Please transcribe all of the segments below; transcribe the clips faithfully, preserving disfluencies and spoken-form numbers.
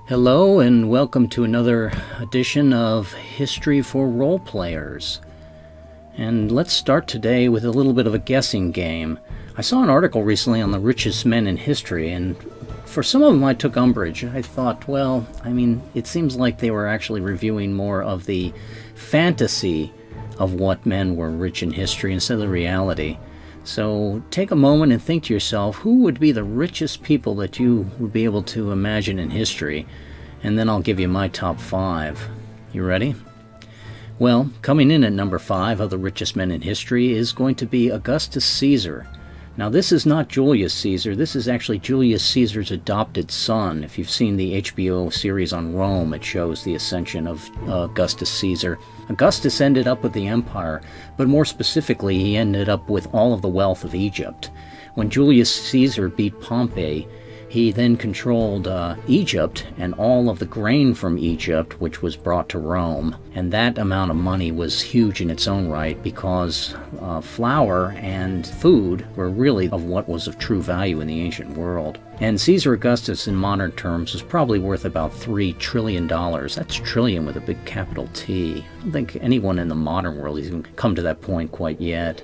Hello and welcome to another edition of History for Role Players. And let's start today with a little bit of a guessing game. I saw an article recently on the richest men in history, and for some of them I took umbrage. I thought, well, I mean, it seems like they were actually reviewing more of the fantasy of what men were rich in history instead of the reality. So take a moment and think to yourself, who would be the richest people that you would be able to imagine in history? And then I'll give you my top five. You ready? Well, coming in at number five of the richest men in history is going to be Augustus Caesar. Now this is not Julius Caesar, this is actually Julius Caesar's adopted son. If you've seen the H B O series on Rome, it shows the ascension of uh, Augustus Caesar. Augustus ended up with the empire, but more specifically he ended up with all of the wealth of Egypt. When Julius Caesar beat Pompey, he then controlled uh, Egypt and all of the grain from Egypt, which was brought to Rome. And that amount of money was huge in its own right, because uh, flour and food were really of what was of true value in the ancient world. And Caesar Augustus in modern terms was probably worth about three trillion dollars. That's trillion with a big capital T. I don't think anyone in the modern world has even come to that point quite yet.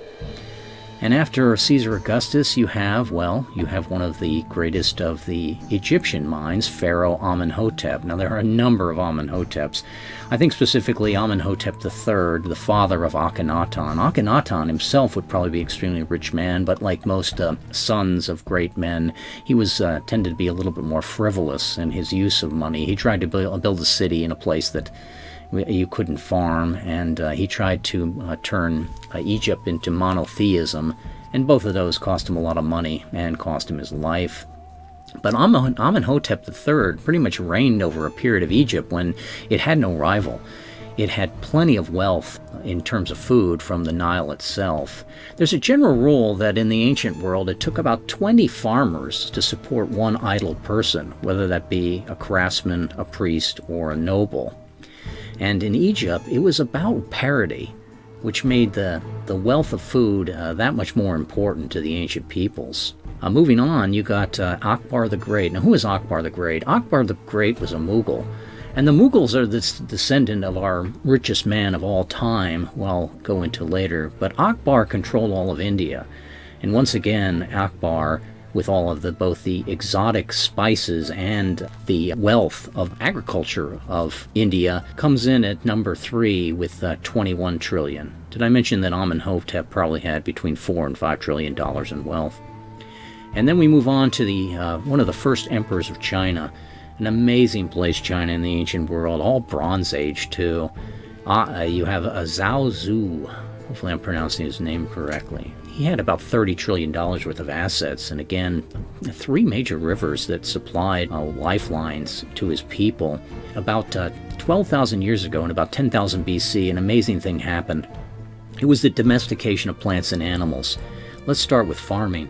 And after Caesar Augustus, you have, well, you have one of the greatest of the Egyptian minds, Pharaoh Amenhotep. Now, there are a number of Amenhoteps. I think specifically Amenhotep the third, the father of Akhenaten. Akhenaten himself would probably be an extremely rich man, but like most uh, sons of great men, he was uh, tended to be a little bit more frivolous in his use of money. He tried to build, build a city in a place that you couldn't farm, and uh, he tried to uh, turn uh, Egypt into monotheism, and both of those cost him a lot of money and cost him his life. But Amenhotep the third pretty much reigned over a period of Egypt when it had no rival. It had plenty of wealth in terms of food from the Nile itself. There's a general rule that in the ancient world it took about twenty farmers to support one idle person, whether that be a craftsman, a priest, or a noble. And in Egypt, it was about parity, which made the, the wealth of food uh, that much more important to the ancient peoples. Uh, moving on, you got uh, Akbar the Great. Now, who is Akbar the Great? Akbar the Great was a Mughal. And the Mughals are the descendant of our richest man of all time, well, I'll go into later. But Akbar controlled all of India. And once again, Akbar, with all of the both the exotic spices and the wealth of agriculture of India, comes in at number three with uh, twenty-one trillion. Did I mention that Amenhotep probably had between four and five trillion dollars in wealth? And then we move on to the uh, one of the first emperors of China, an amazing place, China in the ancient world, all Bronze Age too. Uh, you have a Zhao Zu. Hopefully I'm pronouncing his name correctly. He had about thirty trillion dollars worth of assets, and again, three major rivers that supplied uh, lifelines to his people. About uh, twelve thousand years ago, in about ten thousand B C, an amazing thing happened. It was the domestication of plants and animals. Let's start with farming.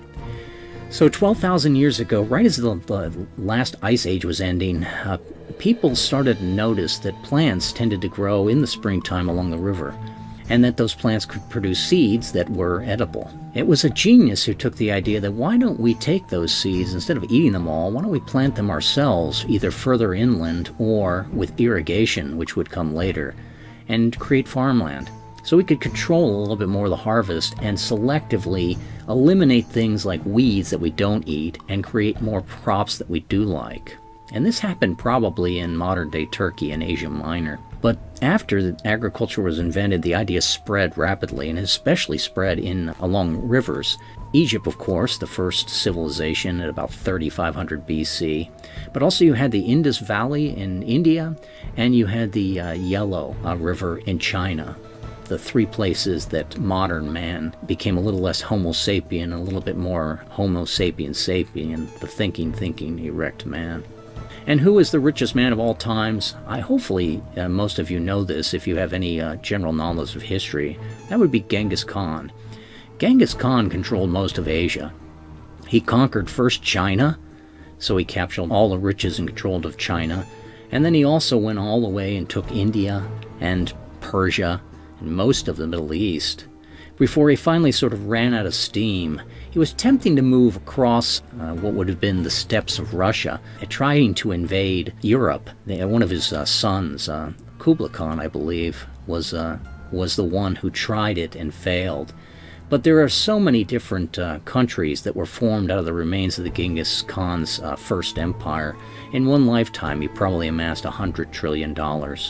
So twelve thousand years ago, right as the, the last ice age was ending, uh, people started to notice that plants tended to grow in the springtime along the river, and that those plants could produce seeds that were edible. It was a genius who took the idea that why don't we take those seeds, instead of eating them all, why don't we plant them ourselves, either further inland or with irrigation, which would come later, and create farmland. So we could control a little bit more of the harvest and selectively eliminate things like weeds that we don't eat and create more crops that we do like. And this happened probably in modern-day Turkey and Asia Minor. But after agriculture was invented, the idea spread rapidly, and especially spread in along rivers. Egypt, of course, the first civilization at about thirty-five hundred B C. But also you had the Indus Valley in India, and you had the uh, Yellow uh, River in China. The three places that modern man became a little less Homo sapien, a little bit more Homo sapiens sapien, the thinking, thinking, erect man. And who is the richest man of all times? I hopefully uh, most of you know this if you have any uh, general knowledge of history. That would be Genghis Khan. Genghis Khan controlled most of Asia. He conquered first China, so he captured all the riches and control of China. And then he also went all the way and took India and Persia and most of the Middle East. before he finally sort of ran out of steam. He was attempting to move across uh, what would have been the steppes of Russia, uh, trying to invade Europe. One of his uh, sons, uh, Kublai Khan, I believe, was, uh, was the one who tried it and failed. But there are so many different uh, countries that were formed out of the remains of the Genghis Khan's uh, first empire. In one lifetime, he probably amassed a hundred trillion dollars.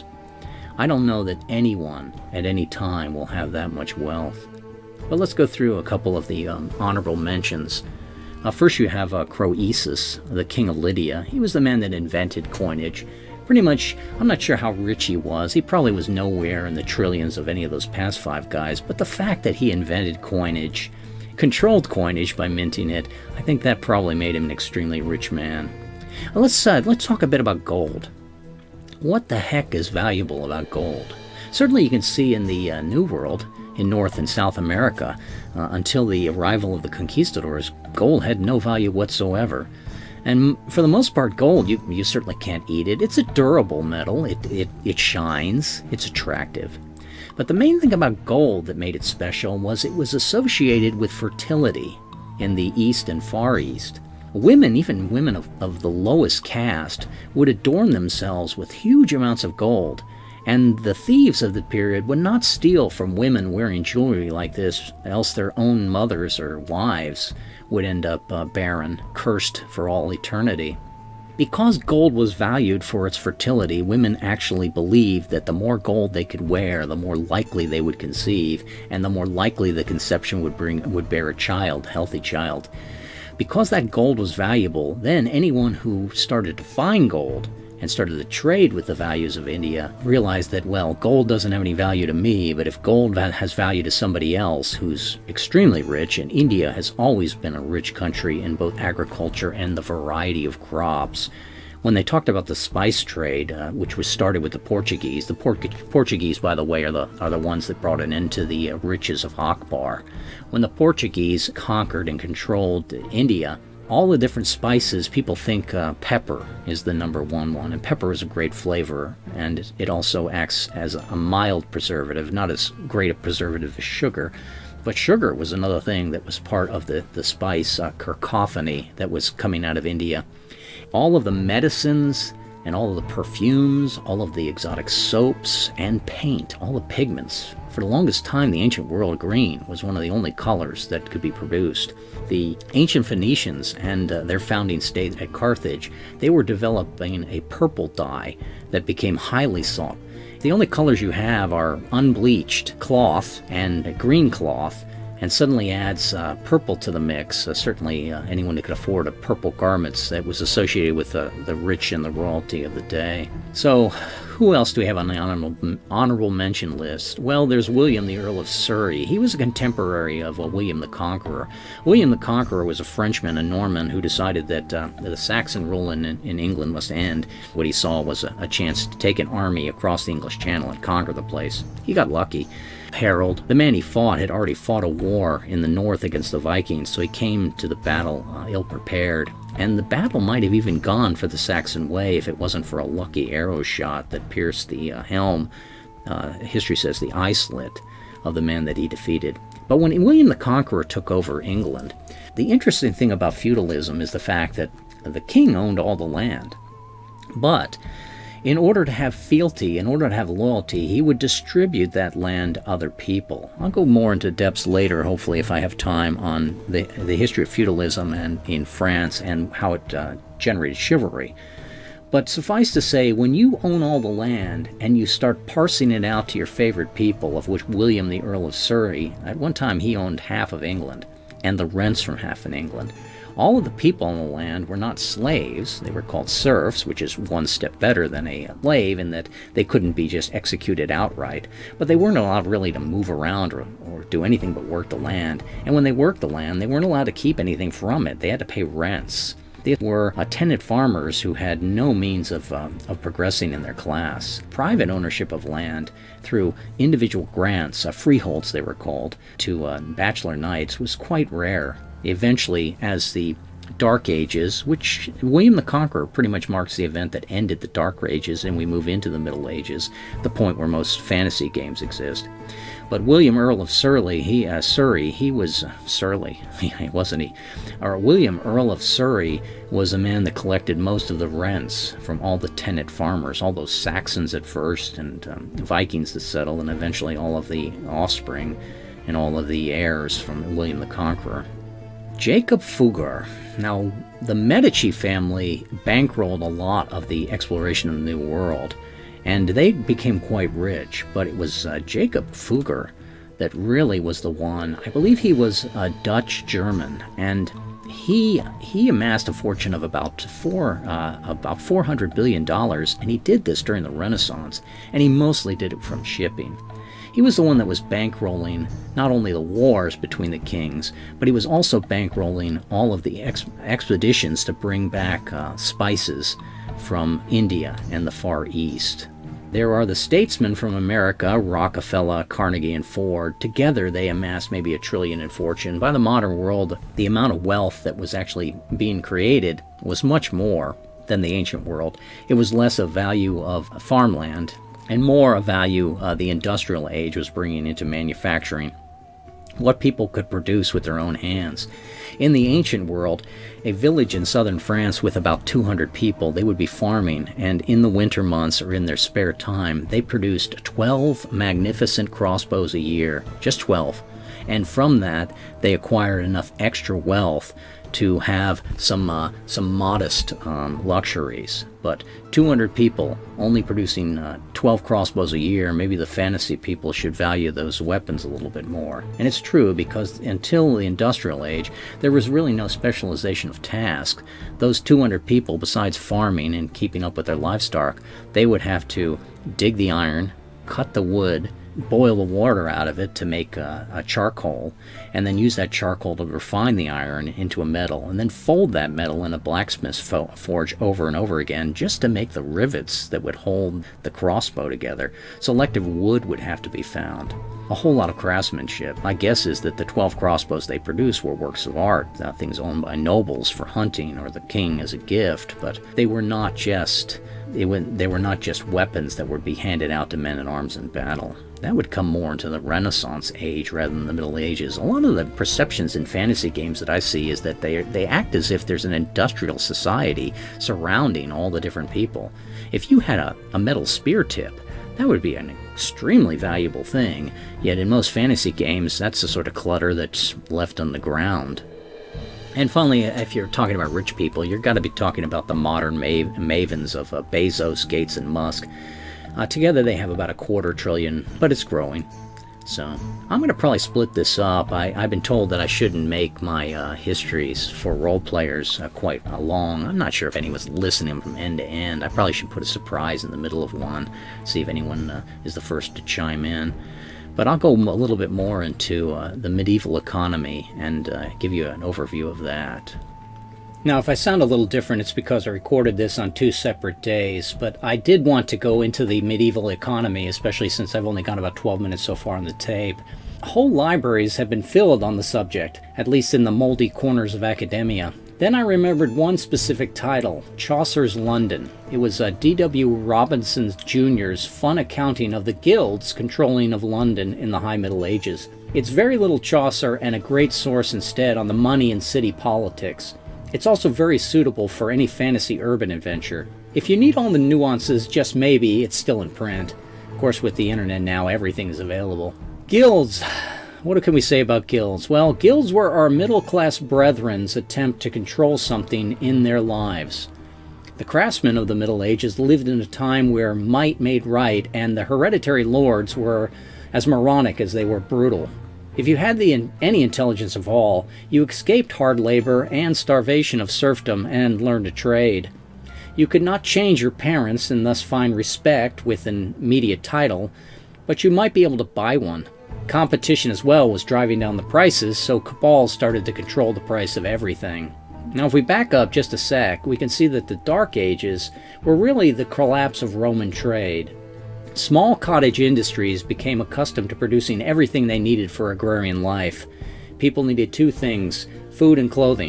I don't know that anyone at any time will have that much wealth. But let's go through a couple of the um, honorable mentions. Uh, first you have uh, Croesus, the king of Lydia. He was the man that invented coinage. Pretty much, I'm not sure how rich he was. He probably was nowhere in the trillions of any of those past five guys, but the fact that he invented coinage, controlled coinage by minting it, I think that probably made him an extremely rich man. Now let's, uh, let's talk a bit about gold. What the heck is valuable about gold? Certainly you can see in the uh, New World, in North and South America, uh, until the arrival of the conquistadors, gold had no value whatsoever. And for the most part, gold, you, you certainly can't eat it. It's a durable metal. It, it, it shines. It's attractive. But the main thing about gold that made it special was it was associated with fertility in the East and Far East. Women, even women of, of the lowest caste, would adorn themselves with huge amounts of gold. And the thieves of the period would not steal from women wearing jewelry like this, else their own mothers or wives would end up uh, barren, cursed for all eternity. Because gold was valued for its fertility, women actually believed that the more gold they could wear, the more likely they would conceive, and the more likely the conception would bring would bear a child, healthy child. Because that gold was valuable, then anyone who started to find gold and started to trade with the values of India realized that, well, gold doesn't have any value to me, but if gold has value to somebody else who's extremely rich, and India has always been a rich country in both agriculture and the variety of crops. When they talked about the spice trade, uh, which was started with the Portuguese, the Port Portuguese, by the way, are the, are the ones that brought an end to the uh, riches of Akbar. When the Portuguese conquered and controlled India, all the different spices, people think uh, pepper is the number one one, and pepper is a great flavor, and it also acts as a mild preservative, not as great a preservative as sugar. But sugar was another thing that was part of the, the spice uh, cacophony that was coming out of India. All of the medicines and all of the perfumes, all of the exotic soaps and paint, all the pigments. For the longest time, the ancient world, green was one of the only colors that could be produced. The ancient Phoenicians and uh, their founding state at Carthage, they were developing a purple dye that became highly sought. The only colors you have are unbleached cloth and green cloth, and suddenly adds uh, purple to the mix. Uh, certainly uh, anyone who could afford a purple garments that was associated with uh, the rich and the royalty of the day. So who else do we have on the honorable, honorable mention list? Well, there's William, the Earl of Surrey. He was a contemporary of uh, William the Conqueror. William the Conqueror was a Frenchman, a Norman, who decided that uh, the Saxon rule in, in England must end. What he saw was a, a chance to take an army across the English Channel and conquer the place. He got lucky. Harold, the man he fought, had already fought a war in the north against the Vikings, so he came to the battle uh, ill-prepared. And the battle might have even gone for the Saxon way if it wasn't for a lucky arrow shot that pierced the uh, helm, uh, history says the eye slit, of the man that he defeated. But when William the Conqueror took over England, the interesting thing about feudalism is the fact that the king owned all the land. But in order to have fealty, in order to have loyalty, he would distribute that land to other people. I'll go more into depths later, hopefully, if I have time, on the, the history of feudalism and in France and how it uh, generated chivalry. But suffice to say, when you own all the land and you start parsing it out to your favorite people, of which William the Earl of Surrey, at one time he owned half of England, and the rents from half in England. All of the people on the land were not slaves. They were called serfs, which is one step better than a slave in that they couldn't be just executed outright. But they weren't allowed really to move around or, or do anything but work the land. And when they worked the land, they weren't allowed to keep anything from it. They had to pay rents. They were uh, tenant farmers who had no means of, uh, of progressing in their class. Private ownership of land through individual grants, uh, freeholds they were called, to uh, bachelor knights was quite rare. Eventually, as the Dark Ages, which William the Conqueror pretty much marks the event that ended the Dark Ages and we move into the Middle Ages, the point where most fantasy games exist. But William, Earl of Surrey, he, uh, Surrey, he was, uh, Surly, wasn't he? Or William, Earl of Surrey, was a man that collected most of the rents from all the tenant farmers, all those Saxons at first, and um, Vikings that settled, and eventually all of the offspring and all of the heirs from William the Conqueror. Jacob Fugger. Now, the Medici family bankrolled a lot of the exploration of the New World, and they became quite rich, but it was uh, Jacob Fugger that really was the one. I believe he was a Dutch-German, and he he amassed a fortune of about four uh, about four hundred billion dollars, and he did this during the Renaissance, and he mostly did it from shipping. He was the one that was bankrolling not only the wars between the kings, but he was also bankrolling all of the ex expeditions to bring back uh, spices from India and the Far East. There are the statesmen from America, Rockefeller, Carnegie, and Ford. Together they amassed maybe a trillion in fortune. By the modern world, the amount of wealth that was actually being created was much more than the ancient world. It was less a value of farmland and more a value uh, the industrial age was bringing into manufacturing, what people could produce with their own hands. In the ancient world, a village in southern France with about two hundred people, they would be farming, and in the winter months or in their spare time, they produced twelve magnificent crossbows a year, just twelve. And from that, they acquired enough extra wealth to have some uh, some modest um, luxuries. But two hundred people only producing uh, twelve crossbows a year, maybe the fantasy people should value those weapons a little bit more. And it's true, because until the industrial age, there was really no specialization of task. Those two hundred people, besides farming and keeping up with their livestock, they would have to dig the iron, cut the wood, boil the water out of it to make a, a charcoal, and then use that charcoal to refine the iron into a metal, and then fold that metal in a blacksmith's fo forge over and over again just to make the rivets that would hold the crossbow together. Selective wood would have to be found. A whole lot of craftsmanship. My guess is that the twelve crossbows they produced were works of art, uh, things owned by nobles for hunting or the king as a gift, but they were not just they, went, they were not just weapons that would be handed out to men at arms in battle. That would come more into the Renaissance age rather than the Middle Ages. A lot of the perceptions in fantasy games that I see is that they, they act as if there's an industrial society surrounding all the different people. If you had a, a metal spear tip, that would be an extremely valuable thing, yet in most fantasy games, that's the sort of clutter that's left on the ground. And finally, if you're talking about rich people, you've got to be talking about the modern mav mavens of uh, Bezos, Gates, and Musk. Uh, together they have about a quarter trillion, but it's growing. So I'm going to probably split this up. I, I've been told that I shouldn't make my uh, histories for role players uh, quite uh, long. I'm not sure if anyone's listening from end to end. I probably should put a surprise in the middle of one, see if anyone uh, is the first to chime in. But I'll go a little bit more into uh, the medieval economy and uh, give you an overview of that. Now, if I sound a little different, it's because I recorded this on two separate days, but I did want to go into the medieval economy, especially since I've only got about twelve minutes so far on the tape. Whole libraries have been filled on the subject, at least in the moldy corners of academia. Then I remembered one specific title, Chaucer's London. It was uh, D W Robinson Junior's fun accounting of the guilds controlling of London in the High Middle Ages. It's very little Chaucer and a great source instead on the money and city politics. It's also very suitable for any fantasy urban adventure. If you need all the nuances, just maybe, it's still in print. Of course, with the internet now, everything is available. Guilds. What can we say about guilds? Well, guilds were our middle-class brethren's attempt to control something in their lives. The craftsmen of the Middle Ages lived in a time where might made right, and the hereditary lords were as moronic as they were brutal. If you had the, any intelligence of all, you escaped hard labor and starvation of serfdom and learned a trade. You could not change your parents and thus find respect with an immediate title, but you might be able to buy one. Competition as well was driving down the prices, so cabals started to control the price of everything. Now if we back up just a sec, we can see that the Dark Ages were really the collapse of Roman trade. Small cottage industries became accustomed to producing everything they needed for agrarian life. People needed two things, food and clothing.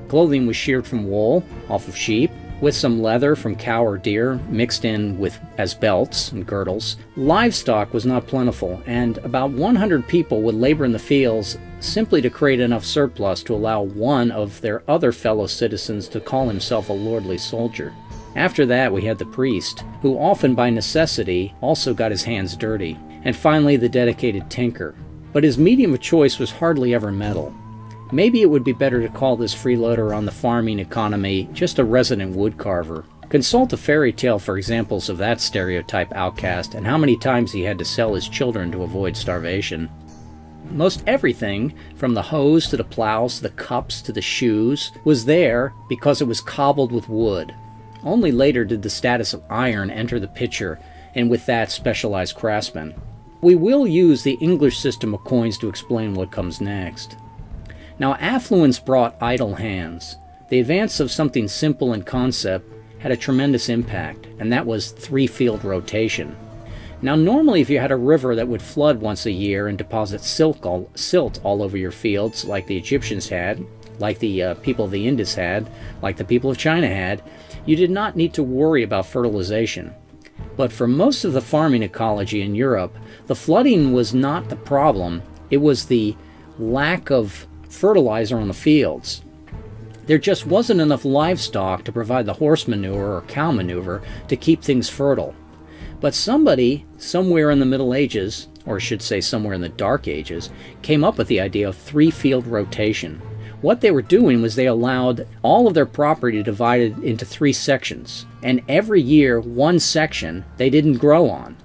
Clothing was sheared from wool off of sheep, with some leather from cow or deer mixed in with as belts and girdles. Livestock was not plentiful, and about one hundred people would labor in the fields simply to create enough surplus to allow one of their other fellow citizens to call himself a lordly soldier. After that, we had the priest, who often by necessity also got his hands dirty, and finally the dedicated tinker. But his medium of choice was hardly ever metal. Maybe it would be better to call this freeloader on the farming economy just a resident woodcarver. Consult a fairy tale for examples of that stereotype outcast and how many times he had to sell his children to avoid starvation. Most everything, from the hoes to the plows to the cups to the shoes, was there because it was cobbled with wood. Only later did the status of iron enter the picture, and with that specialized craftsmen. We will use the English system of coins to explain what comes next. Now, affluence brought idle hands. The advance of something simple in concept had a tremendous impact, and that was three-field rotation. Now, normally if you had a river that would flood once a year and deposit silt all, silt all over your fields, like the Egyptians had, like the uh, people of the Indus had, like the people of China had, you did not need to worry about fertilization. But for most of the farming ecology in Europe, the flooding was not the problem. It was the lack of fertilizer on the fields. There just wasn't enough livestock to provide the horse manure or cow manure to keep things fertile. But somebody, somewhere in the Middle Ages, or I should say somewhere in the Dark Ages, came up with the idea of three-field rotation. What they were doing was they allowed all of their property divided into three sections, and every year one section they didn't grow on.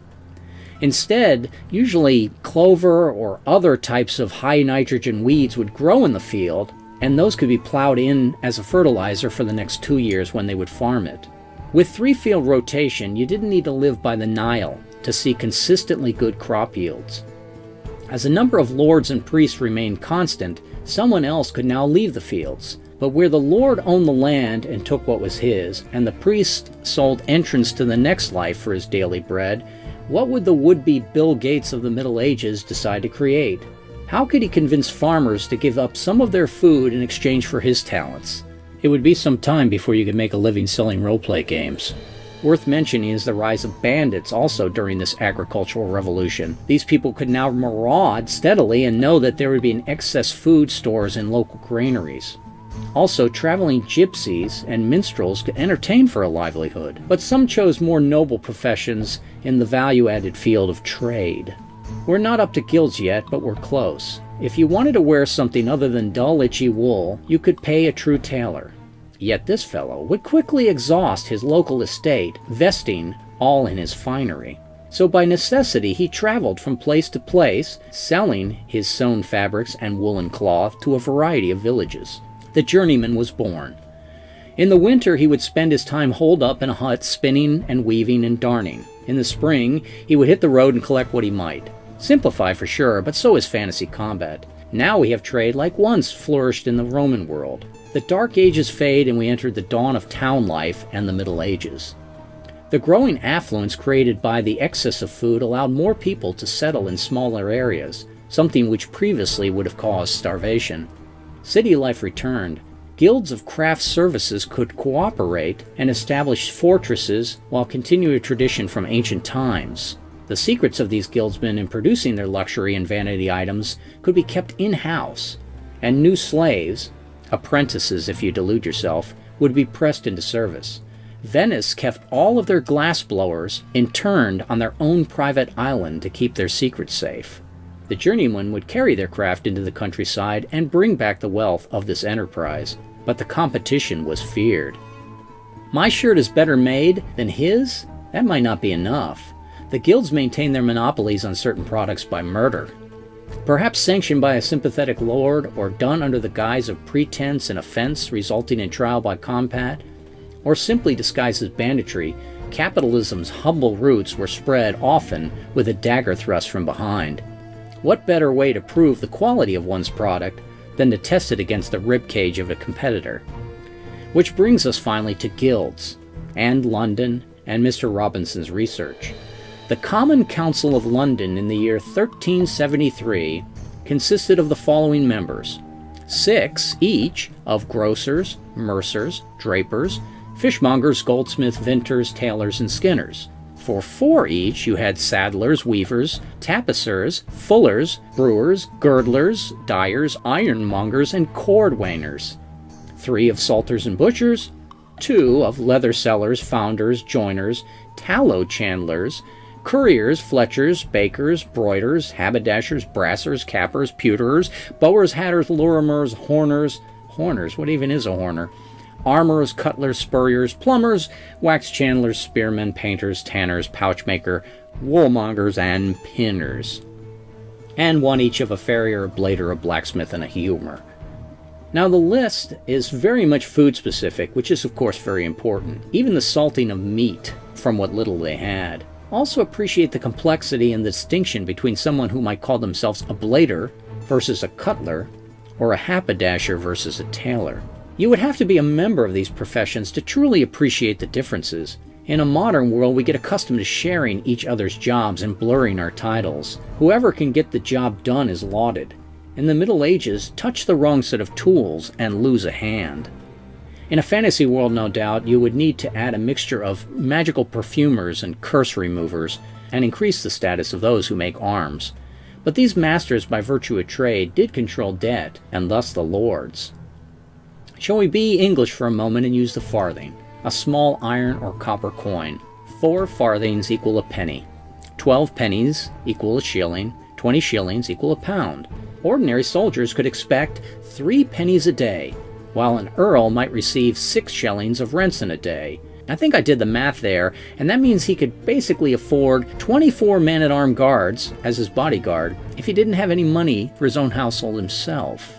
Instead, usually clover or other types of high nitrogen weeds would grow in the field, and those could be plowed in as a fertilizer for the next two years when they would farm it. With three-field rotation, you didn't need to live by the Nile to see consistently good crop yields. As the number of lords and priests remained constant, someone else could now leave the fields. But where the lord owned the land and took what was his, and the priest sold entrance to the next life for his daily bread, what would the would-be Bill Gates of the Middle Ages decide to create? How could he convince farmers to give up some of their food in exchange for his talents? It would be some time before you could make a living selling roleplay games. Worth mentioning is the rise of bandits also during this agricultural revolution. These people could now maraud steadily and know that there would be an excess food stores in local granaries. Also, traveling gypsies and minstrels could entertain for a livelihood, but some chose more noble professions in the value-added field of trade. We're not up to guilds yet, but we're close. If you wanted to wear something other than dull, itchy wool, you could pay a true tailor. Yet this fellow would quickly exhaust his local estate, vesting all in his finery. So by necessity he traveled from place to place, selling his sewn fabrics and woolen cloth to a variety of villages. The journeyman was born. In the winter he would spend his time holed up in a hut spinning and weaving and darning. In the spring he would hit the road and collect what he might. Simplify for sure, but so is fantasy combat. Now we have trade like once flourished in the Roman world. The Dark Ages fade and we enter the dawn of town life and the Middle Ages. The growing affluence created by the excess of food allowed more people to settle in smaller areas, something which previously would have caused starvation. City life returned. Guilds of craft services could cooperate and establish fortresses while continuing a tradition from ancient times. The secrets of these guildsmen in producing their luxury and vanity items could be kept in-house, and new slaves, apprentices if you delude yourself, would be pressed into service. Venice kept all of their glass blowers interned on their own private island to keep their secrets safe. The journeymen would carry their craft into the countryside and bring back the wealth of this enterprise, but the competition was feared. My shirt is better made than his? That might not be enough. The guilds maintained their monopolies on certain products by murder. Perhaps sanctioned by a sympathetic lord, or done under the guise of pretense and offense resulting in trial by combat, or simply disguised as banditry, capitalism's humble roots were spread often with a dagger thrust from behind. What better way to prove the quality of one's product than to test it against the ribcage of a competitor? Which brings us finally to guilds, and London, and Mister Robinson's research. The Common Council of London in the year thirteen seventy-three consisted of the following members: six each of grocers, mercers, drapers, fishmongers, goldsmiths, vintners, tailors, and skinners. For four each, you had saddlers, weavers, tapicers, fullers, brewers, girdlers, dyers, ironmongers, and cordwainers. Three of salters and butchers, two of leather sellers, founders, joiners, tallow chandlers, couriers, fletchers, bakers, broiders, haberdashers, brassers, cappers, pewterers, bowers, hatters, lorimerers, horners, horners, what even is a horner? Armorers, cutlers, spurriers, plumbers, wax chandlers, spearmen, painters, tanners, pouchmaker, woolmongers, and pinners. And one each of a farrier, a blader, a blacksmith, and a humour. Now the list is very much food specific, which is of course very important. Even the salting of meat, from what little they had. Also appreciate the complexity and the distinction between someone who might call themselves a blader versus a cutler, or a haberdasher versus a tailor. You would have to be a member of these professions to truly appreciate the differences. In a modern world, we get accustomed to sharing each other's jobs and blurring our titles. Whoever can get the job done is lauded. In the Middle Ages, touch the wrong set of tools and lose a hand. In a fantasy world, no doubt, you would need to add a mixture of magical perfumers and curse removers, and increase the status of those who make arms. But these masters, by virtue of trade, did control debt, and thus the lords. Shall we be English for a moment and use the farthing, a small iron or copper coin? Four farthings equal a penny. Twelve pennies equal a shilling. Twenty shillings equal a pound. Ordinary soldiers could expect three pennies a day, while an earl might receive six shillings of rents in a day. I think I did the math there, and that means he could basically afford twenty-four man-at-arms guards as his bodyguard if he didn't have any money for his own household himself.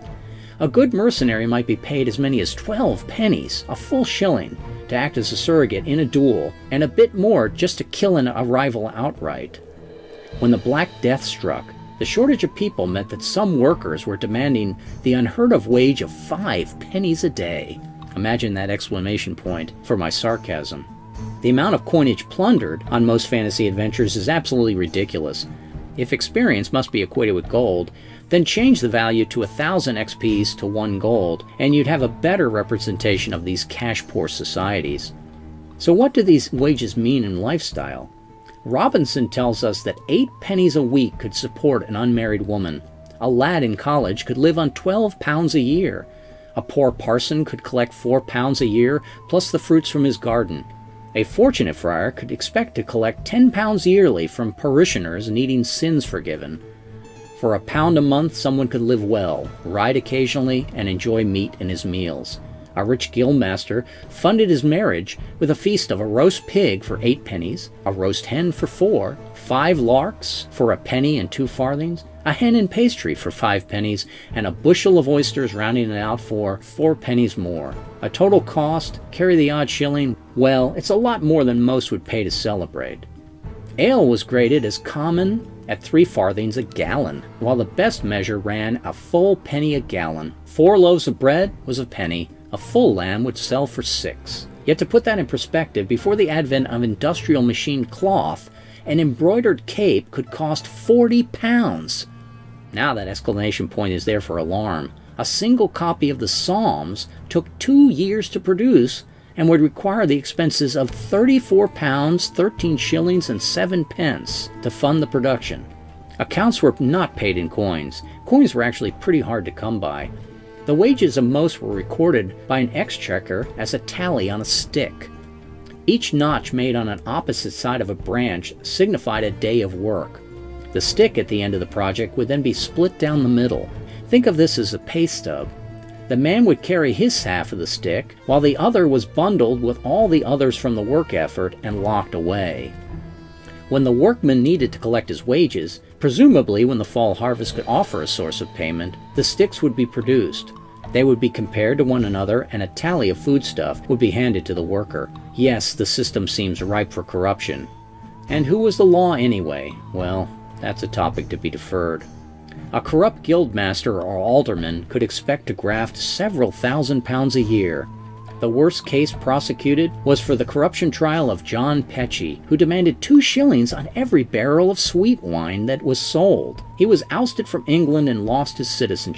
A good mercenary might be paid as many as twelve pennies, a full shilling, to act as a surrogate in a duel, and a bit more just to kill an, a rival outright. When the Black Death struck, the shortage of people meant that some workers were demanding the unheard-of wage of five pennies a day. Imagine that exclamation point for my sarcasm. The amount of coinage plundered on most fantasy adventures is absolutely ridiculous. If experience must be equated with gold, then change the value to a thousand X Ps to one gold, and you'd have a better representation of these cash-poor societies. So what do these wages mean in lifestyle? Robinson tells us that eight pennies a week could support an unmarried woman. A lad in college could live on twelve pounds a year. A poor parson could collect four pounds a year, plus the fruits from his garden. A fortunate friar could expect to collect ten pounds yearly from parishioners needing sins forgiven. For a pound a month, someone could live well, ride occasionally, and enjoy meat in his meals. A rich guildmaster funded his marriage with a feast of a roast pig for eight pennies, a roast hen for four, five larks for a penny and two farthings, a hen and pastry for five pennies, and a bushel of oysters rounding it out for four pennies more. A total cost, carry the odd shilling, well, it's a lot more than most would pay to celebrate. Ale was graded as common at three farthings a gallon, while the best measure ran a full penny a gallon. Four loaves of bread was a penny. A full lamb would sell for six. Yet to put that in perspective, before the advent of industrial machined cloth, an embroidered cape could cost forty pounds. Now that exclamation point is there for alarm. A single copy of the Psalms took two years to produce and would require the expenses of thirty-four pounds, thirteen shillings, and seven pence to fund the production. Accounts were not paid in coins. Coins were actually pretty hard to come by. The wages of most were recorded by an exchequer as a tally on a stick. Each notch made on an opposite side of a branch signified a day of work. The stick at the end of the project would then be split down the middle. Think of this as a pay stub. The man would carry his half of the stick, while the other was bundled with all the others from the work effort and locked away. When the workman needed to collect his wages, presumably when the fall harvest could offer a source of payment, the sticks would be produced. They would be compared to one another, and a tally of foodstuff would be handed to the worker. Yes, the system seems ripe for corruption. And who was the law anyway? Well, that's a topic to be deferred. A corrupt guildmaster or alderman could expect to graft several thousand pounds a year. The worst case prosecuted was for the corruption trial of John Pecci, who demanded two shillings on every barrel of sweet wine that was sold. He was ousted from England and lost his citizenship.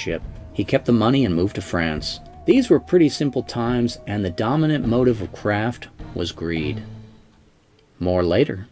He kept the money and moved to France. These were pretty simple times, and the dominant motive of craft was greed. More later.